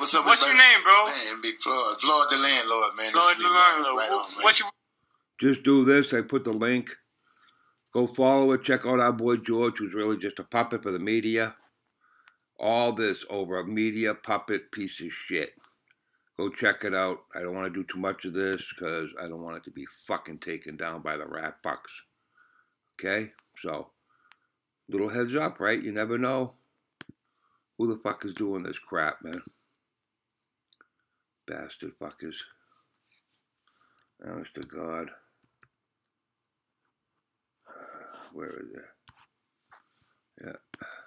What's up? What's your name, bro? Man, Big Floyd. Floyd the Landlord, man. Floyd the Landlord. Right on, man. What you? Just do this. I put the link. Go follow it. Check out our boy George, who's really just a puppet for the media. All this over a media puppet piece of shit. Go check it out. I don't want to do too much of this because I don't want it to be fucking taken down by the rat fucks. Okay? So, little heads up, right? You never know who the fuck is doing this crap, man. Bastard fuckers. Honest to God. Where is it? Yeah.